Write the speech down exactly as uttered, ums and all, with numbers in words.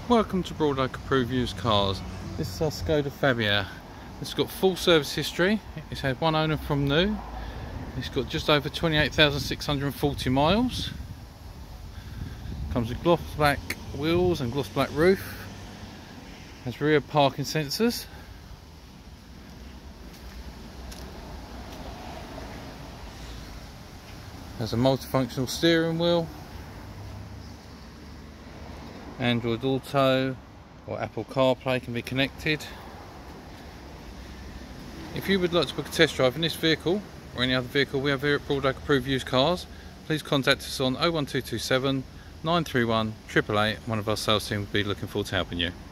Welcome to Broad Oak Approved Used Cars. This is our Skoda Fabia. It's got full service history. It's had one owner from new. It's got just over twenty-eight thousand six hundred forty miles. Comes with gloss black wheels and gloss black roof. Has rear parking sensors. Has a multifunctional steering wheel. Android Auto or Apple CarPlay can be connected. If you would like to book a test drive in this vehicle or any other vehicle we have here at Broad Oak Approved Used Cars, please contact us on oh one two two seven, nine three one, eight eight eight. One of our sales team will be looking forward to helping you.